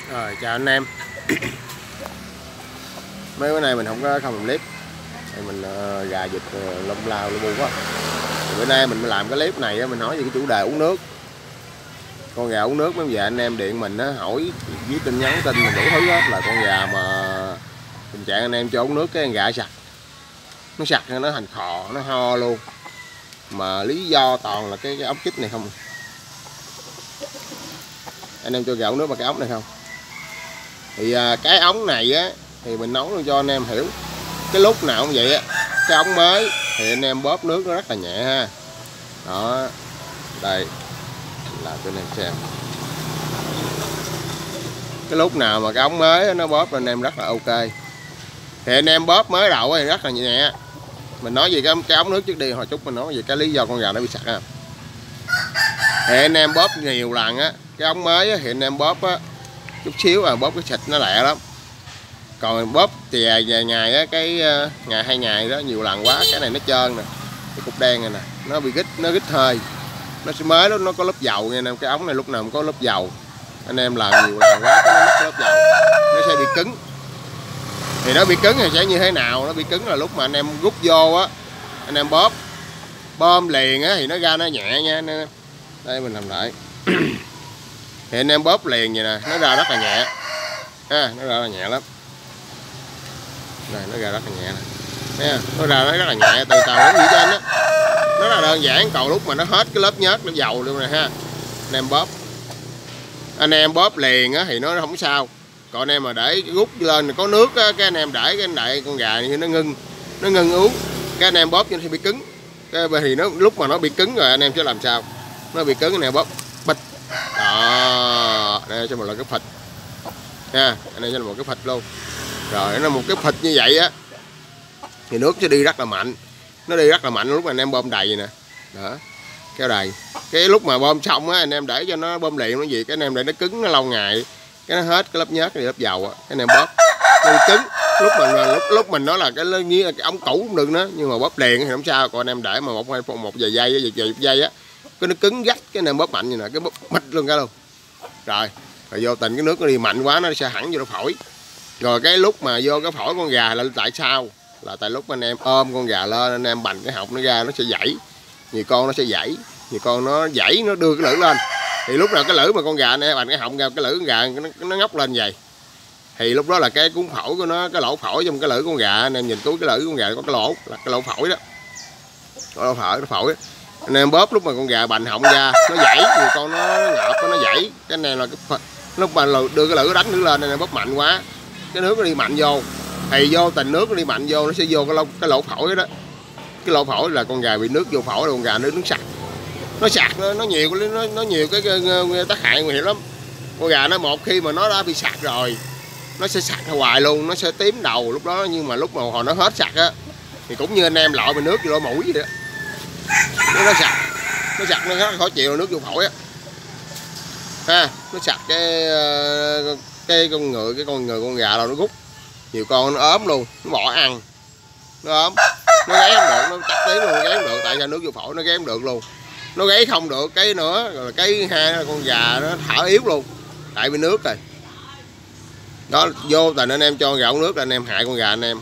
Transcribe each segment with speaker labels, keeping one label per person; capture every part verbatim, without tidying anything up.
Speaker 1: Rồi chào anh em. Mấy bữa nay mình không có không làm clip thì mình uh, gà vịt uh, lông lao lu bu quá. Thì bữa nay mình làm cái clip này mình nói về cái chủ đề uống nước. Con gà uống nước, mấy giờ anh em điện mình á, hỏi với tin nhắn tin mình đủ thứ hết là con gà mà tình trạng anh em cho uống nước cái con gà sặc. Nó sặc nó thành khò, nó ho luôn. Mà lý do toàn là cái cái ống chích này không. Anh em cho gà uống nước bằng cái ống này không? Thì à, cái ống này á thì mình nói luôn cho anh em hiểu. Cái lúc nào cũng vậy á, cái ống mới thì anh em bóp nước nó rất là nhẹ ha. Đó. Đây. Làm cho anh em xem. Cái lúc nào mà cái ống mới nó bóp anh em rất là ok. Thì anh em bóp mới đầu thì rất là nhẹ. Mình nói về cái, cái ống nước trước đi, hồi chút mình nói về cái lý do con gà nó bị sặc ha. Thì anh em bóp nhiều lần á, cái ống mới á, thì anh em bóp á chút xíu à, bóp cái xịt nó lẹ lắm. Còn bóp chè vài ngày á, cái uh, ngày hai ngày đó nhiều lần quá cái này nó trơn nè, cái cục đen này nè, nó bị gít, nó gít hơi. Nó mới đó, nó có lớp dầu nha anh em, cái ống này lúc nào cũng có lớp dầu. Anh em làm nhiều lần quá cái nó mất lớp dầu, nó sẽ bị cứng. Thì nó bị cứng thì sẽ như thế nào? Nó bị cứng là lúc mà anh em rút vô á, anh em bóp bơm liền á thì nó ra nó nhẹ nha anh em. Đây mình làm lại. Thì anh em bóp liền vậy nè, nó ra rất là nhẹ ha, nó ra là nhẹ lắm. Đây nó ra rất là nhẹ nè, nó ra nó rất là nhẹ, từ từ nó gì cho anh á, nó là đơn giản. Còn lúc mà nó hết cái lớp nhớt, nó dầu luôn nè ha, anh em bóp, anh em bóp liền á thì nó không sao. Còn anh em mà để rút lên có nước á, cái anh em để cái đại con gà như nó ngưng, nó ngưng uống, cái anh em bóp cho nó bị cứng. Cái thì nó lúc mà nó bị cứng rồi anh em sẽ làm sao? Nó bị cứng anh em bóp bịch. Đó, đây cho một là cái phịch nha, anh em cho một cái phịch luôn. Rồi nó một cái phịch như vậy á thì nước sẽ đi rất là mạnh, nó đi rất là mạnh lúc mà anh em bơm đầy nè, đó, kéo đầy. Cái lúc mà bơm xong á anh em để cho nó bơm liền nó gì, cái anh em để nó cứng nó lâu ngày, cái nó hết cái lớp nhớt cái lớp dầu á, cái anh em bóp nó bị cứng. Lúc mình lúc lúc mình nói là cái như cái ống cũ cũng được nữa, nhưng mà bóp liền thì không sao. Còn anh em để mà một hai một vài giây vài vài giây á, cái nó cứng gắt, cái anh em bóp mạnh như nè, cái bóp mịch luôn cái luôn. Rồi, rồi vô tình cái nước nó đi mạnh quá nó sẽ hẳn vô nó phổi. Rồi cái lúc mà vô cái phổi con gà là tại sao? Là tại lúc anh em ôm con gà lên, anh em bành cái họng nó ra, nó sẽ dãy. Nhiều con nó sẽ dãy, nhiều con nó dãy, nó đưa cái lưỡi lên. Thì lúc nào cái lưỡi mà con gà này bành cái họng ra, cái lưỡi con gà nó, nó ngóc lên vậy. Thì lúc đó là cái cuốn phổi của nó, cái lỗ phổi trong cái lưỡi con gà, anh em nhìn cứu cái lưỡi con gà có cái lỗ, là cái lỗ phổi đó. Cái lỗ phổi, cái phổi. Anh em bóp lúc mà con gà bành họng ra, nó dãy, nhiều con nó ngợp, nó dãy. Cái này là cái lúc mà đưa cái lưỡi đánh nước lên, anh em bóp mạnh quá, cái nước nó đi mạnh vô. Thì vô tình nước nó đi mạnh vô, nó sẽ vô cái lỗ, cái lỗ phổi đó. Cái lỗ phổi là con gà bị nước vô phổi, là con gà nước nước sặc. Nó sặc nó, nó nhiều nó, nó nhiều cái, cái, cái tác hại nguy hiểm lắm. Con gà nó một khi mà nó đã bị sặc rồi, nó sẽ sặc hoài luôn, nó sẽ tím đầu lúc đó. Nhưng mà lúc mà hồi nó hết sặc á thì cũng như anh em lội bình nước vô lỗ mũi vậy đó, nó, nó sặc, nó sặc nó rất là khó chịu, nước vô phổi á ha. Nó sặc cái cái con ngựa, cái con người con gà đâu nó rút, nhiều con nó ốm luôn, nó bỏ ăn, nó ốm, nó gáy không được, nó chắc tiếng luôn, nó gáy không được. Tại sao nước vô phổi nó gáy không được luôn, nó gáy không được. Cái nữa rồi cái hai con gà nó thở yếu luôn, tại vì nước rồi đó. Vô tình anh em cho gà uống nước là anh em hại con gà anh em.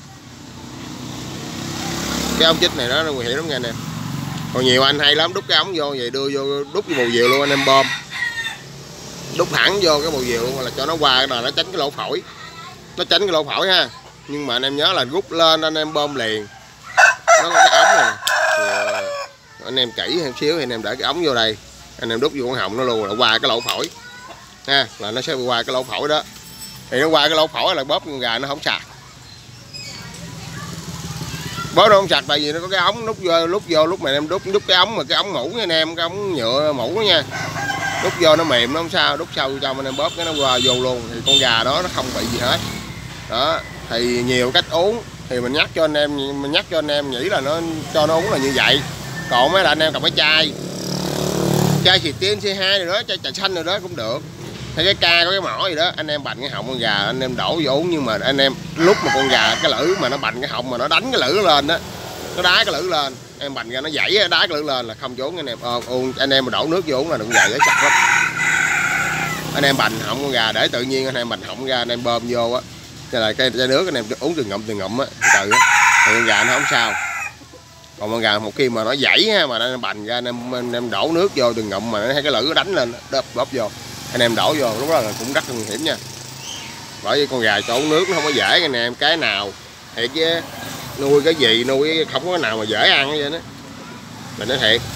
Speaker 1: Cái ống chích này đó nó nguy hiểm lắm nha anh em. Còn nhiều anh hay lắm, đút cái ống vô vậy, đưa vô đút vô bầu diều luôn anh em, bơm đút thẳng vô cái bầu diều luôn, là cho nó qua cái này, nó tránh cái lỗ phổi, nó tránh cái lỗ phổi ha. Nhưng mà anh em nhớ là rút lên anh em bơm liền. Nó có cái ống này thì anh em kỹ thêm xíu thì anh em để cái ống vô đây, anh em đút vô con họng nó luôn, là qua cái lỗ phổi ha, là nó sẽ qua cái lỗ phổi đó. Thì nó qua cái lỗ phổi là bóp con gà nó không sạc, bóp nó không sạc, tại vì nó có cái ống nút vô, lúc vô lúc mà em đút đút cái ống mà cái ống mũ nha anh em, cái ống nhựa mũ nha, đút vô nó mềm nó không sao, đút sâu trong anh em bóp cái nó qua vô luôn, thì con gà đó nó không bị gì hết đó. Thì nhiều cách uống thì mình nhắc cho anh em, mình nhắc cho anh em nghĩ là nó cho nó uống là như vậy. Còn mấy là anh em cầm cái chai chai xịt tiên xê hai rồi đó, chai trà xanh rồi đó cũng được, hay cái ca có cái mỏ gì đó, anh em bành cái họng con gà anh em đổ vô uống. Nhưng mà anh em lúc mà con gà cái lưỡi mà nó bành cái họng mà nó đánh cái lưỡi lên đó, nó đá cái lưỡi lên, em bành ra nó dãy đá cái lưỡi lên là không trốn anh em. Ờ, anh em mà đổ nước vô uống là đụng gà dễ sặc lắm. anh em bành họng con gà để tự nhiên anh em bành họng ra anh em bơm vô á, cho là cái chai nước anh em uống từng ngụm từng ngụm á từ á, thì con gà nó không sao. Còn con gà một khi mà nó dãy ha, mà nó bành ra anh em, anh em đổ nước vô từng ngụm mà nó thấy cái lưỡi nó đánh lên đớp bóp vô, anh em đổ vô lúc đó là cũng rất là nguy hiểm nha. Bởi vì con gà cho uống nước nó không có dễ anh em, cái nào thiệt chứ nuôi cái gì nuôi không có cái nào mà dễ ăn hết đó, mình nói thiệt.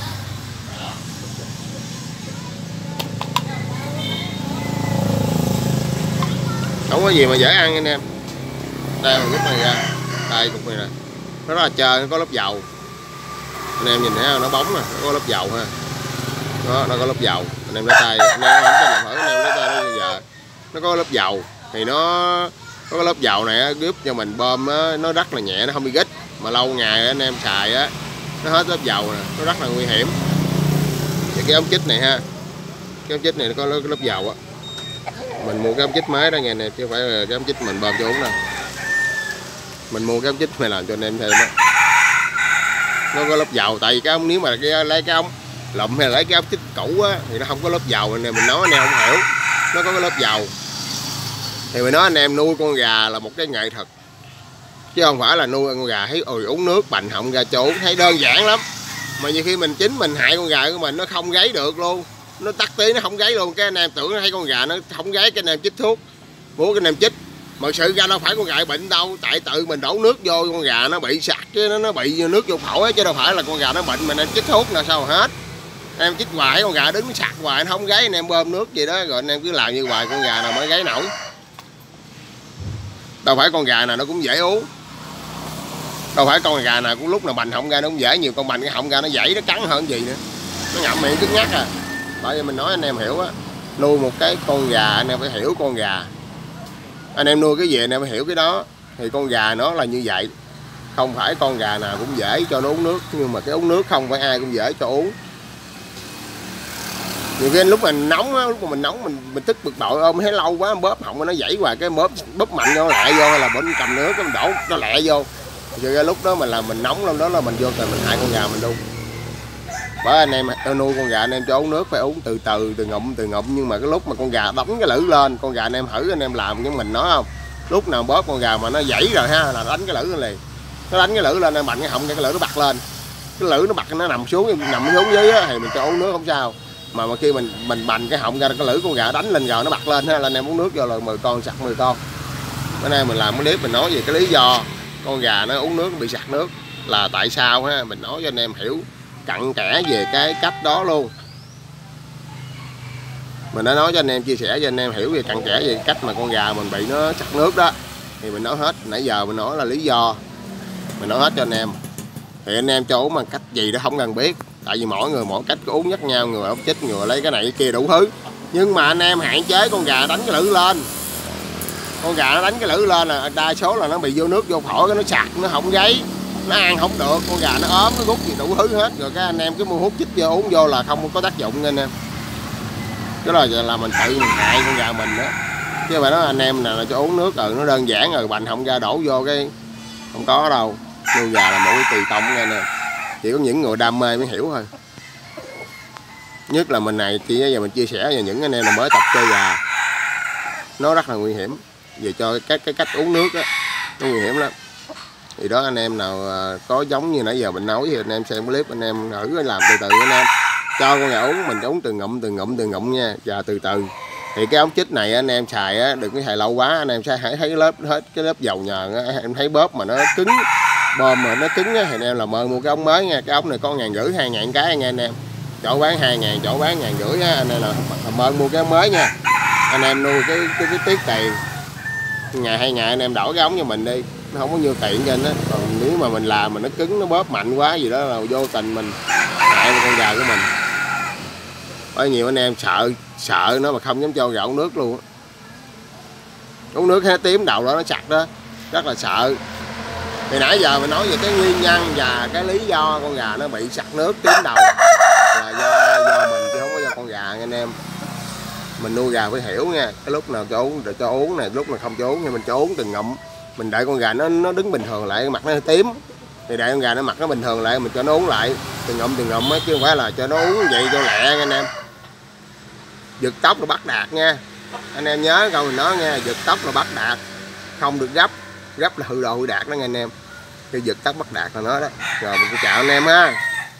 Speaker 1: Không có gì mà dễ ăn anh em. Đây một cục này ra, đây cục này nè, nó rất là trơn, nó có lớp dầu. Anh em nhìn thấy không? Nó bóng nè, nó có lớp dầu ha. Đó, nó có lớp dầu. Anh em lấy tay, anh em không tin làm thử, anh em lấy tay bây giờ. Nó có lớp dầu thì nó có cái lớp dầu này á, giúp cho mình bơm á, nó rất là nhẹ, nó không bị gít. Mà lâu ngày anh em xài á, nó hết lớp dầu nè, nó rất là nguy hiểm. Thì cái ống chích này ha, cái ống chích này nó có cái lớp dầu á. Mình mua cái ống chích máy đó nghe nè, chứ không phải là cái ống chích mình bơm cho uống đâu. Mình mua cái ống chích này làm cho anh em thêm á. Nó có lớp dầu, tại vì cái ống nếu mà cái, lấy cái ống lụm hay là lấy cái ống chích cũ á thì nó không có lớp dầu này, mình nói anh em không hiểu. Nó có cái lớp dầu. Thì mình nói anh em nuôi con gà là một cái nghệ thuật. Chứ không phải là nuôi con gà thấy ôi uống nước bành họng ra chỗ thấy đơn giản lắm. Mà nhiều khi mình chính mình hại con gà của mình nó không gáy được luôn. Nó tắt tí nó không gáy luôn, cái anh em tưởng nó thấy con gà nó không gáy cái anh em chích thuốc. Mua cái anh em chích. Mà sự ra đâu phải con gà bệnh đâu, tại tự mình đổ nước vô con gà nó bị sặc chứ nó nó bị nước vô phổi chứ đâu phải là con gà nó bệnh mình em chích thuốc nào sao hết. Em chích hoài con gà đứng sặc hoài nó không gáy, anh em bơm nước gì đó rồi anh em cứ làm như hoài con gà nào mới gáy nổi. Đâu phải con gà nào nó cũng dễ uống. Đâu phải con gà nào cũng lúc nào bành họng ra nó cũng dễ, nhiều con bành cái họng ra nó dãy nó cắn hơn gì nữa. Nó ngậm miệng cứng nhắc à. Bởi vì mình nói anh em hiểu á, nuôi một cái con gà anh em phải hiểu con gà. Anh em nuôi cái gì anh em phải hiểu cái đó. Thì con gà nó là như vậy. Không phải con gà nào cũng dễ cho nó uống nước, nhưng mà cái uống nước không phải ai cũng dễ cho uống. Nhiều khi lúc mình nóng á, lúc mà mình nóng mình mình tức bực bội ôm thấy lâu quá bóp họng nó dãy hoài cái bóp bóp mạnh nó lẹ vô, hay là bệnh cầm nước cái mình đổ nó lẹ vô. Rồi cái lúc đó mình là mình nóng lên đó là mình vô rồi mình hại con gà mình luôn. Bởi anh em nuôi con gà anh em cho uống nước phải uống từ từ từ ngụm từ ngụm, nhưng mà cái lúc mà con gà đóng cái lưỡi lên, con gà anh em thử anh em làm như mình nói không, lúc nào bóp con gà mà nó dãy rồi ha là đánh cái lưỡi lên liền, nó đánh cái lưỡi lên em mạnh cái họng cái lưỡi nó bật lên, cái lưỡi nó bật nó nằm xuống nằm xuống dưới á, thì mình cho uống nước không sao. Mà mà khi mình mình bành cái họng ra cái lưỡi con gà đánh lên rồi nó bật lên ha là anh em uống nước vô là mười con sặc mười con. Bữa nay mình làm cái clip mình nói về cái lý do con gà nó uống nước nó bị sặc nước là tại sao ha, mình nói cho anh em hiểu cặn kẽ về cái cách đó luôn. Mình đã nói cho anh em, chia sẻ cho anh em hiểu về cặn kẽ về cách mà con gà mình bị nó sặc nước đó. Thì mình nói hết, nãy giờ mình nói là lý do, mình nói hết cho anh em. Thì anh em cho uống bằng cách gì đó không cần biết, tại vì mỗi người mỗi cách có uống nhắc nhau, người ống chích, người lấy cái này cái kia đủ thứ. Nhưng mà anh em hạn chế con gà đánh cái lưỡi lên. Con gà nó đánh cái lưỡi lên là đa số là nó bị vô nước vô phổi, cái nó sặc, nó không gáy, nó ăn không được, con gà nó ốm, nó rút gì đủ thứ hết. Rồi cái anh em cứ mua hút chích vô uống vô là không có tác dụng nha anh em. Cái đó là mình tự mình hại con gà mình đó. Chứ mà nói anh em là cho uống nước rồi nó đơn giản rồi bành họng ra đổ vô cái không có đâu. Nuôi gà là một cái tùy tông nha nè, chỉ có những người đam mê mới hiểu thôi. Nhất là mình này chỉ giờ mình chia sẻ về những anh em là mới tập chơi gà, nó rất là nguy hiểm về cho các cái cách uống nước á, nó nguy hiểm lắm. Thì đó anh em nào có giống như nãy giờ mình nói thì anh em xem clip anh em thử làm từ từ anh em, cho con gà uống mình uống từ ngụm từ ngụm từ ngụm nha, và từ từ. Thì cái ống chích này anh em xài á, đừng có xài lâu quá, anh em sẽ thấy cái lớp hết cái lớp dầu nhờn á, em thấy bóp mà nó cứng, bơm mà nó cứng á, thì anh em là mời mua cái ống mới nha. Cái ống này có ngàn rưỡi hai ngàn cái nha anh em, chỗ bán hai ngàn chỗ bán ngàn rưỡi á, anh em là mời mua cái ống mới nha. Anh em nuôi cái cái, cái tiết tiền ngày hai ngày anh em đổi cái ống cho mình đi, nó không có nhiêu tiền cho anh á. Còn nếu mà mình làm mà nó cứng nó bóp mạnh quá gì đó là vô tình mình hại con gà của mình. Có nhiều anh em sợ sợ nó mà không dám cho gà uống nước luôn á. Uống nước hay tím đầu đó nó sặc đó, rất là sợ. Thì nãy giờ mình nói về cái nguyên nhân và cái lý do con gà nó bị sặc nước tím đầu là do do mình chứ không có do con gà nha anh em. Mình nuôi gà phải hiểu nha, cái lúc nào cho uống rồi cho uống này, lúc nào không cho uống thì mình cho uống từng ngụm. Mình đợi con gà nó nó đứng bình thường lại, mặt nó tím thì đợi con gà nó mặt nó bình thường lại, mình cho nó uống lại từng ngụm từng ngụm á, chứ không phải là cho nó uống vậy cho lẹ nha anh em. giật tóc là bắt đạt nha, anh em nhớ câu mình nói nha, giật tóc là bắt đạt, không được gấp, gấp là hư đồ hư đạt đó nha anh em. Khi giật tóc bắt đạt là nó đó. Rồi mình chào anh em ha.